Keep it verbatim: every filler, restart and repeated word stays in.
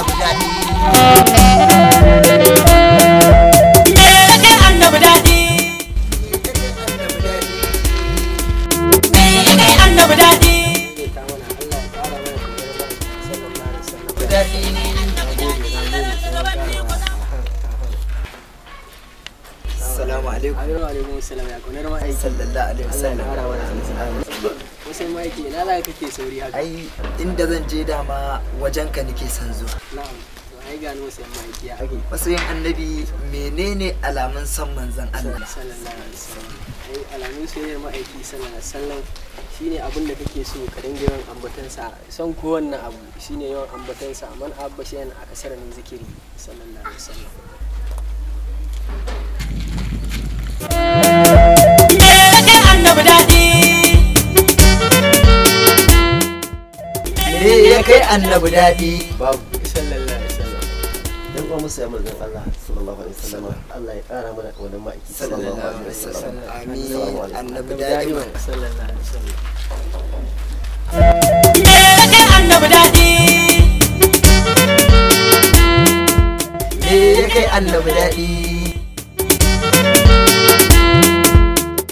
annabi daɗi. Assalamu alaikum. Alaikum assalam ya kunar ma aiki. Sallallahu alaihi wasallam. Wasu ma aiki ina za ka kake sauri haka? Ai inda zan je dama wajenka nake son zuwa. Na'am. To ai gano wasu ma aiki ya. Wasu yin annabi menene alamun san manzon Allah? Sallallahu alaihi wasallam. Ai alamun soyayyar ma aiki sallallahu alaihi wasallam shine abin da kake so ka dinga yawan ambatansa. Son kowanne abu shine yawan ambatansa. Man abba shay'an akasara min zikiri sallallahu alaihi wasallam. Me ya kai annabi daɗi? Babu. Sallallahu alaihi wasallam. Dan uwa musa ya manzon Allah sallallahu alaihi wasallam. Allah ya ƙara mana wannan ma'aiki sallallahu alaihi wasallam. Amin. Annabi daɗi. Sallallahu alaihi wasallam. Annabi daɗi. Me ya kai annabi daɗi?